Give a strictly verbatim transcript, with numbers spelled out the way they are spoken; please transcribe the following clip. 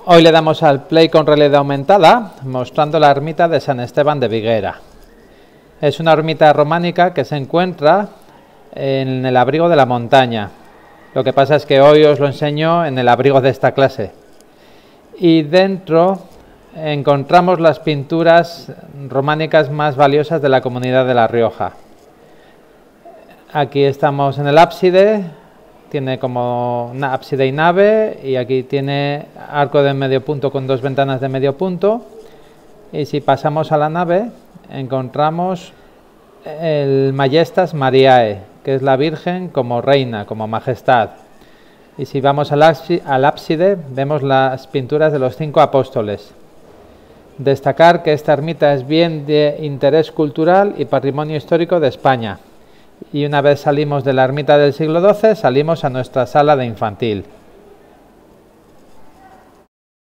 Hoy le damos al play con realidad aumentada, mostrando la ermita de San Esteban de Viguera. Es una ermita románica que se encuentra en el abrigo de la montaña. Lo que pasa es que hoy os lo enseño en el abrigo de esta clase. Y dentro encontramos las pinturas románicas más valiosas de la comunidad de La Rioja. Aquí estamos en el ábside. Tiene como una ábside y nave, y aquí tiene arco de medio punto con dos ventanas de medio punto. Y si pasamos a la nave, encontramos el Majestas Mariae, que es la Virgen como reina, como majestad. Y si vamos al ábside, vemos las pinturas de los cinco apóstoles. Destacar que esta ermita es bien de interés cultural y patrimonio histórico de España. Y una vez salimos de la ermita del siglo doce, salimos a nuestra sala de infantil.